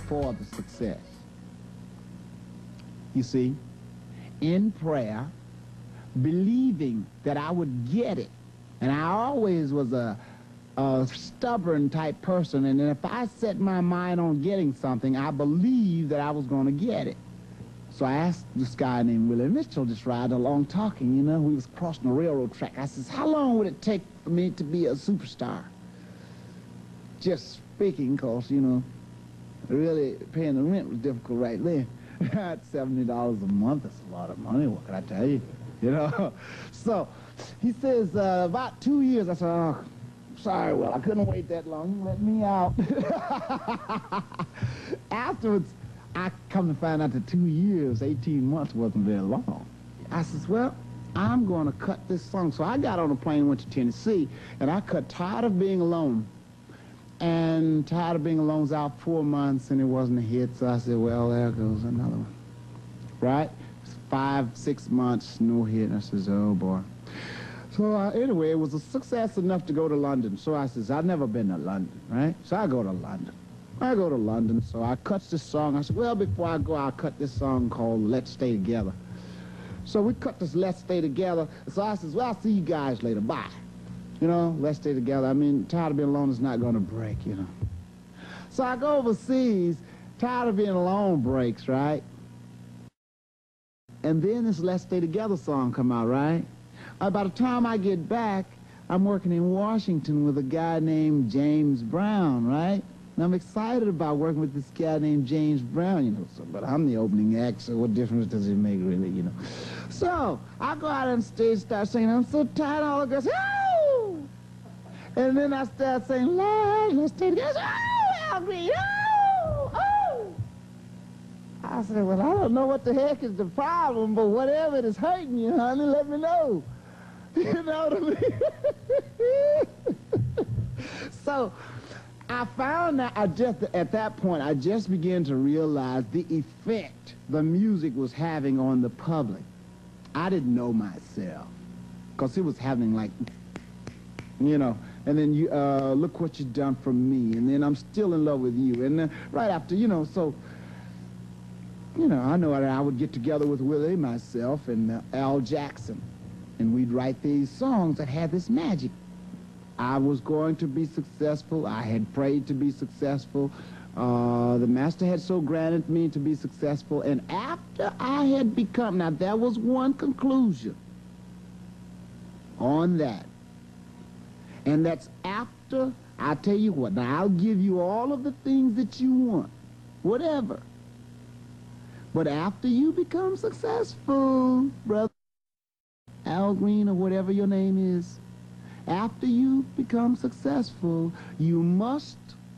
for the success. You see, in prayer, believing that I would get it. And I always was a stubborn type person, and if I set my mind on getting something, I believed that I was going to get it. So I asked this guy named Willie Mitchell, just riding along talking, you know, we was crossing the railroad track. I says, how long would it take for me to be a superstar? Just speaking, because, you know, really paying the rent was difficult right then. At $70 a month, that's a lot of money, what can I tell you? You know? So he says, about 2 years. I said, oh, sorry, Will, I couldn't wait that long. You let me out. Afterwards, I come to find out that 2 years, 18 months wasn't very long. I says, well, I'm going to cut this song. So I got on a plane, went to Tennessee, and I cut Tired of Being Alone. And Tired of Being Alone was out 4 months, and it wasn't a hit. So I said, well, there goes another one. Right? 5, 6 months, no hit. I says, oh, boy. So anyway, it was a success enough to go to London. So I says, I've never been to London, right? So I go to London. So I cut this song. I said, well, before I go, I'll cut this song called Let's Stay Together. So we cut this Let's Stay Together. So I says, well, I'll see you guys later. Bye. You know, let's stay together. I mean, Tired of Being Alone is not going to break, you know. So I go overseas. Tired of Being Alone breaks, right? And then this Let's Stay Together song come out, right? By the time I get back, I'm working in Washington with a guy named James Brown, right? And I'm excited about working with this guy named James Brown, you know. So, but I'm the opening act, so what difference does it make, really, you know? So I go out on stage, start singing. I'm so tired of all the girls. Oh! And then I start saying, let's stay together. Oh, Al Green, oh, oh. I said, well, I don't know what the heck is the problem, but whatever it is hurting you, honey, let me know. You know what I mean? So I found that at that point, I just began to realize the effect the music was having on the public. I didn't know myself, because it was having like, you know, and then you, look what you've done for me, and then I'm still in love with you, and then right after, you know, so, you know, I know that I would get together with Willie, myself, and Al Jackson, and we'd write these songs that had this magic. I was going to be successful. I had prayed to be successful. The Master had so granted me to be successful, and after I had become, now there was one conclusion on that, and that's after, I tell you what, now I'll give you all of the things that you want, whatever. But after you become successful, brother Al Green or whatever your name is, after you become successful, you must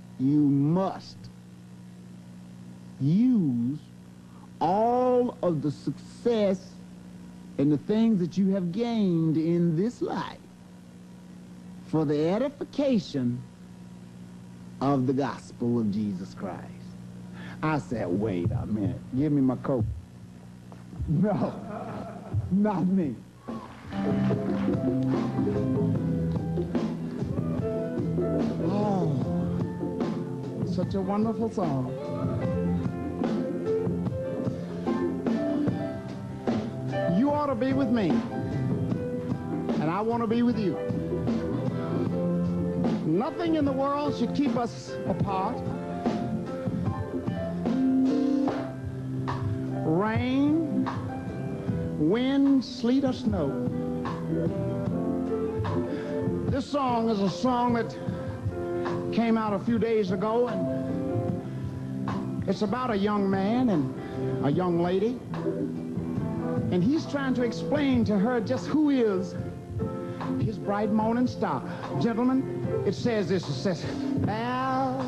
use all of the success and the things that you have gained in this life for the edification of the gospel of Jesus Christ. I said, wait a minute, give me my coat. No, not me. Oh, such a wonderful song. You ought to be with me, and I want to be with you. Nothing in the world should keep us apart. Rain, wind, sleet, or snow. This song is a song that came out a few days ago, and it's about a young man and a young lady, and he's trying to explain to her just who is his bright morning star. Gentlemen, it says this, it says, well,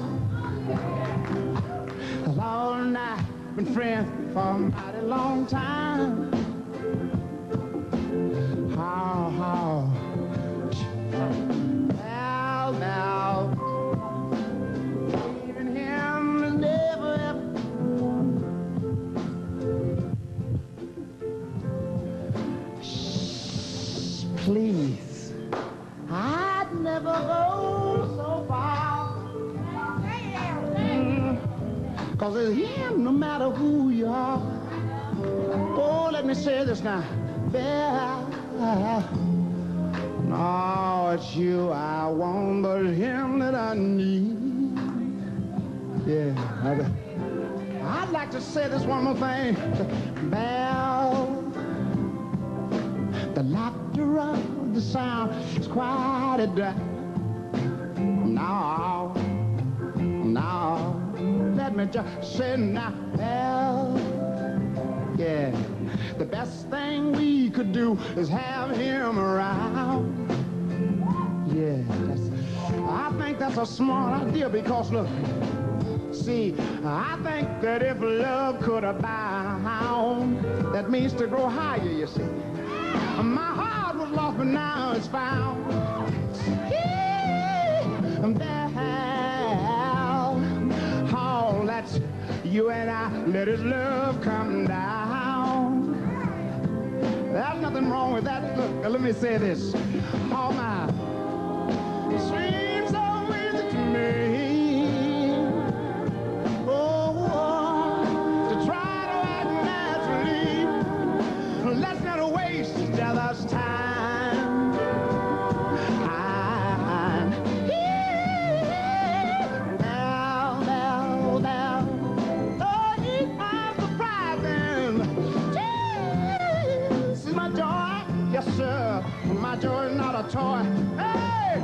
Lord and I been friends for a mighty long time. How, well, now, even him is never ever. Shh, please, I'd never go so far. 'Cause it's him no matter who you are. Oh, let me say this now. Belle, no, it's you I want, but it's him that I need. Yeah, I'd like to say this one more thing. Belle, the laughter of the sound is quieted down. Now, let me just say now, Belle, yeah, the best thing we could do is have him around. Yeah, I think that's a smart idea because look, see, I think that if love could abound, that means to grow higher, you see. My heart was lost, but now it's found. Oh, that's you and I, let his love come down. There's nothing wrong with that. Look, let me say this. Oh, my, it seems so easy to me. To try to act naturally. Let's not waste each other's time. Oh, he's my surprising. This is my joy. Yes, sir. My joy is not a toy. Hey!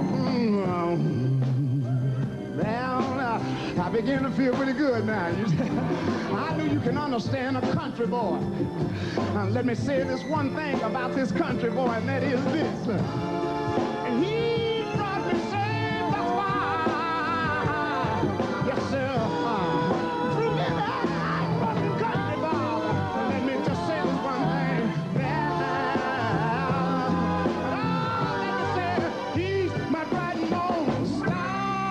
Well, I begin to feel pretty good now. I knew you can understand a country boy. Let me say this one thing about this country boy, and that is this. And he brought me safe thus far. Yes, sir. Through midnight, fucking country boy. Let me just say this one thing. Let me say he's my bright and morning star.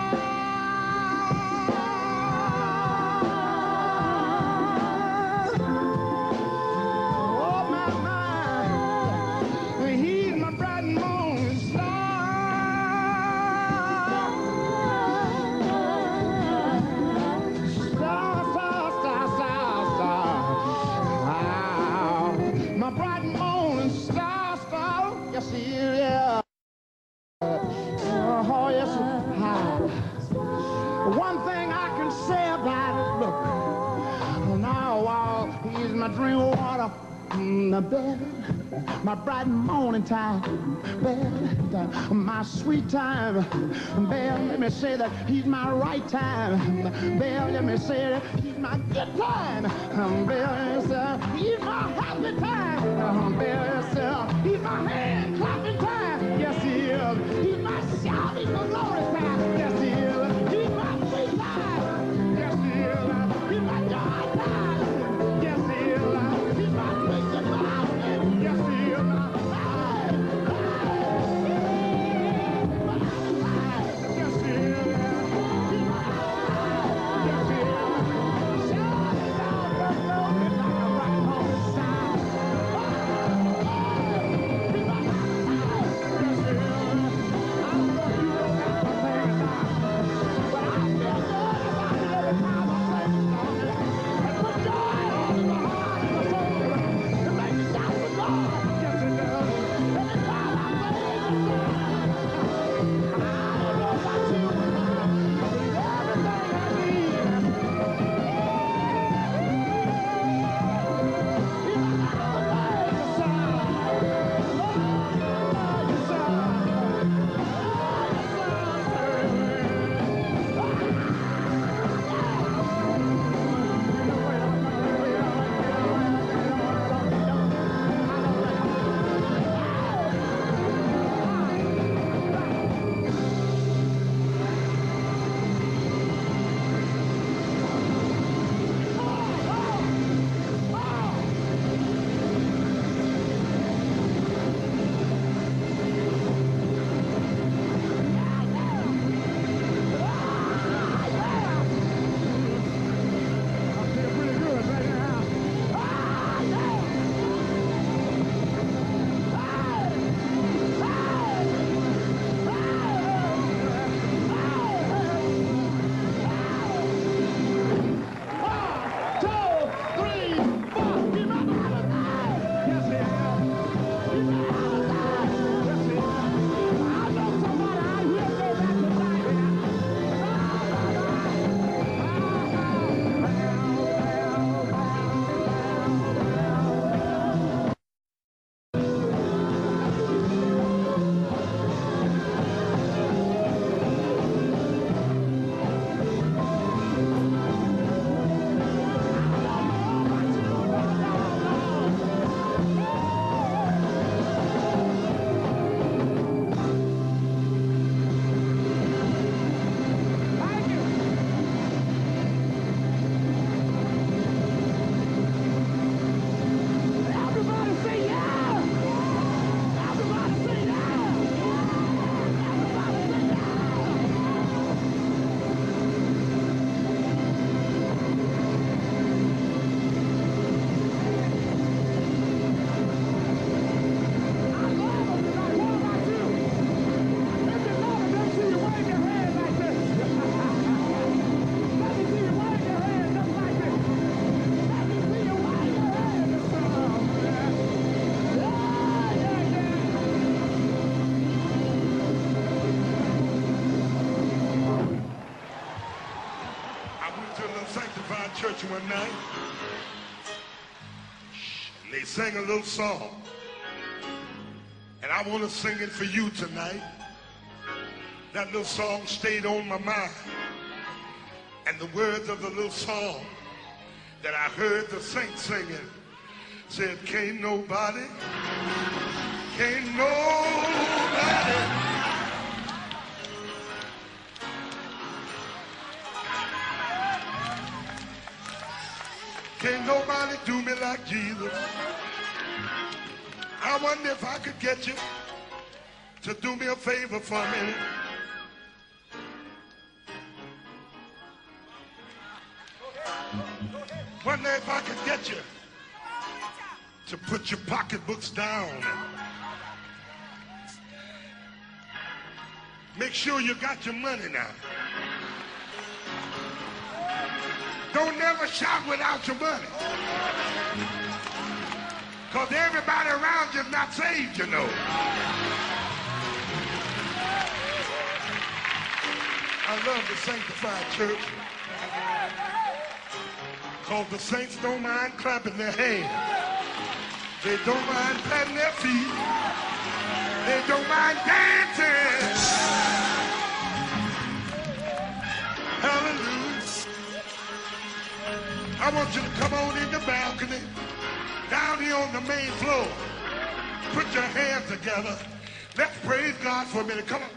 One thing I can say about it, look, now while he's my drink of water, the bed, my bright morning time, bed, my sweet time, bell, let me say that he's my right time, bell, let me say that he's my good time, bell, sir, he's my happy time, bell, sir, he's my hand clapping time, yes he is, he's my shouting for glory time, yes he is, he's my sweet time, yes he is, he's my joy time, yes he is, he's my sweet goodbye, yes he is, yes he is, yes he is. a little sanctified church one night, and they sang a little song, and I want to sing it for you tonight. That little song stayed on my mind, and the words of the little song that I heard the saints singing said, can't nobody, can't nobody do me like Jesus. I wonder if I could get you to do me a favor for a minute. Wonder if I could get you to put your pocketbooks down. Make sure you got your money now. Don't never shout without your money. Because everybody around you is not saved, you know. I love the sanctified church. Because the saints don't mind clapping their hands. They don't mind patting their feet. They don't mind dancing. Hallelujah. I want you to come on in the balcony, down here on the main floor. Put your hands together. Let's praise God for a minute. Come on.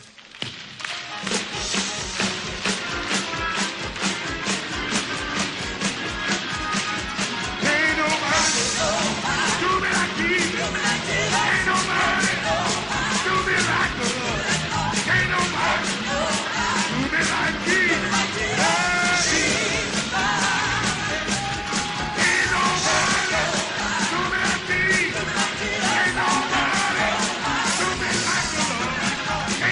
Ain't nobody do me like Jesus. Ain't nobody do me like the Lord. Ain't nobody do me like Jesus. Ain't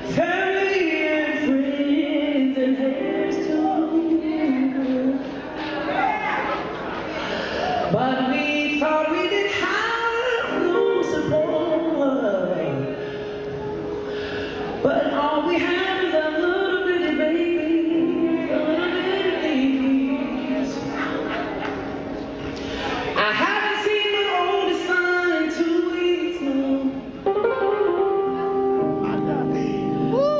family and friends and heirs too. But we thought we did have no support. But all we have is a little bitty baby, a little bitty babies. I haven't seen my oldest son in 2 weeks now.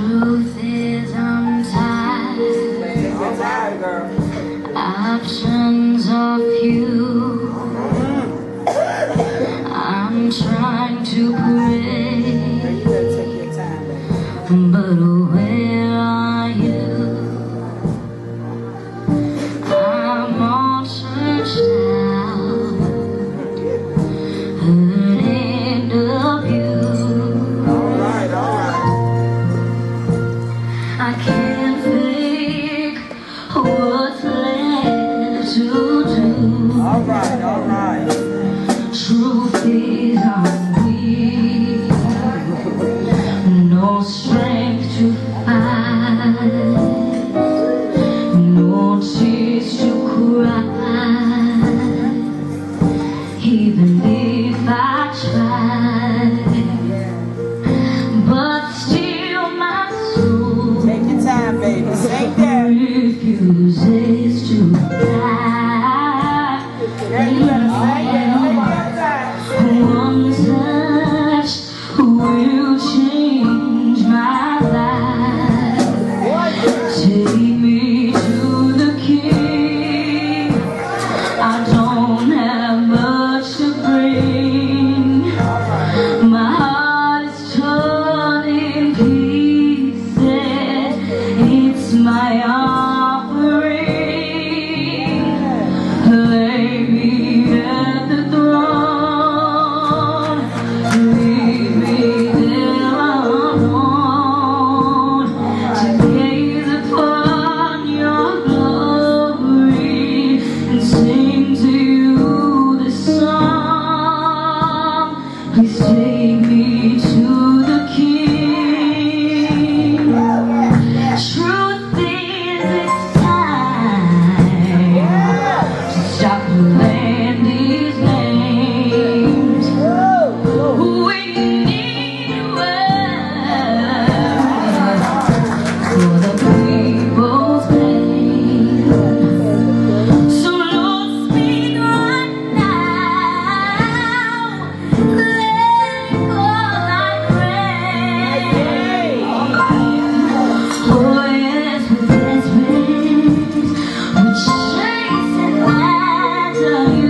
Truth is I'm tired. Options are few. I'm trying to pray, but where are you? I'm all churched out, hurting of you. I can't fake what's left to do. All right. Truth is I'm weak, no strength to fight, no tears to cry, even if I try, but still my soul Take your time, baby. Stay there. refuses to die. Girl, you better say it. One touch will change my life. Take me to the King. I don't have much to bring. My heart is torn in pieces. It's my offering. Lay me at the throne. Leave me there alone to gaze upon your glory and sing to you this song. Please take me to the King. Truth is it's time to stop playing these games. We need words for the people's pain. So Lord, speak right now. Let it fall like rain. Oh yes, we're desperate. We're chasing after you.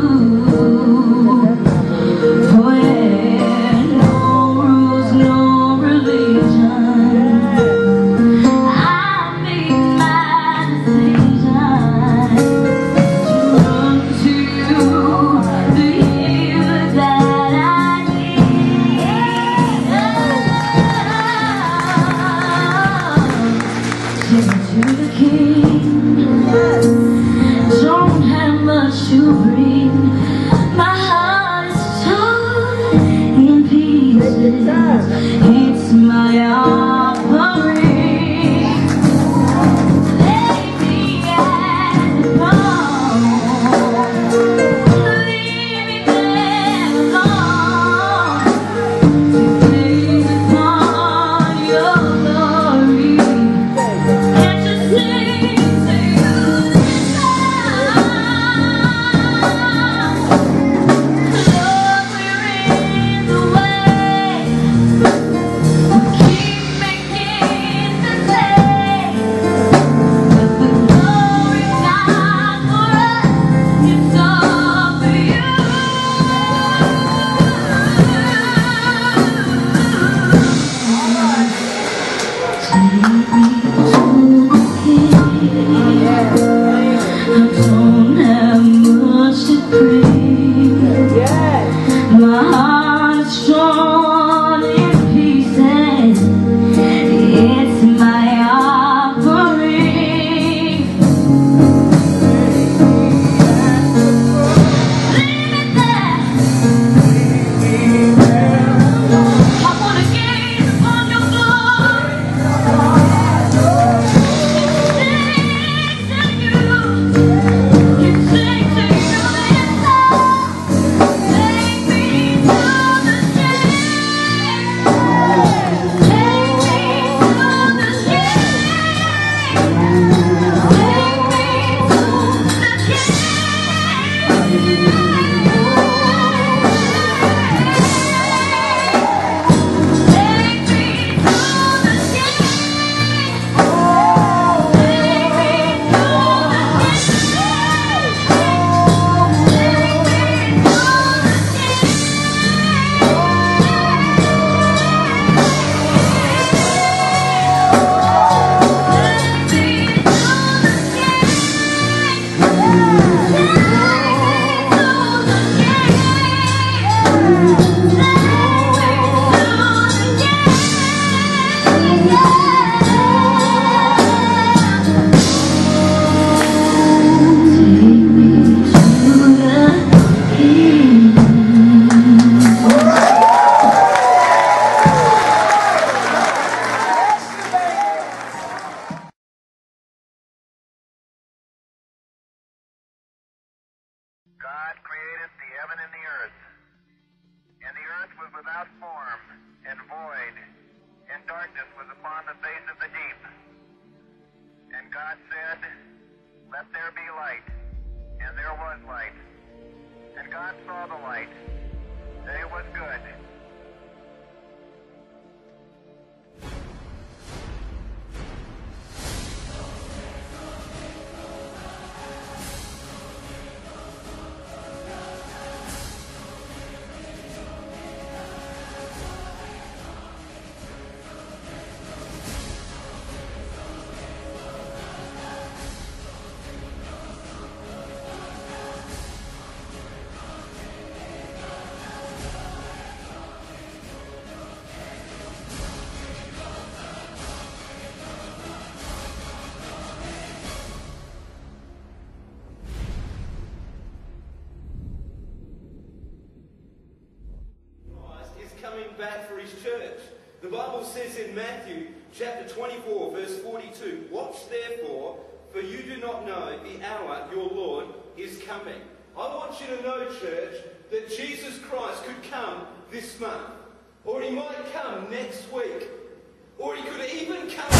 Oh yeah, no rules, no religion. I make my decision to run to you, the healer that I need. Take me to the King. Don't have much to bring. My heart is torn in pieces. It's my offering. Lay me at the throne. Leave me there alone to gaze upon your glory and to sing to you this song. Lord, we're in the way. We keep making mistakes, but the glory's not for us, it's all for you. Take me to the King. I don't have much to bring. My heart is torn in pieces. It's my offering. Leave it there. I wanna gaze upon your glory and sing to you. God created the heaven and the earth. And the earth was without form and void, and darkness was upon the face of the deep. And God said, "Let there be light." And there was light. And God saw the light, that it was good. Coming back for his church. The Bible says in Matthew chapter 24 verse 42, "Watch therefore, for you do not know the hour your Lord is coming." I want you to know, church, that Jesus Christ could come this month, or he might come next week, or he could even come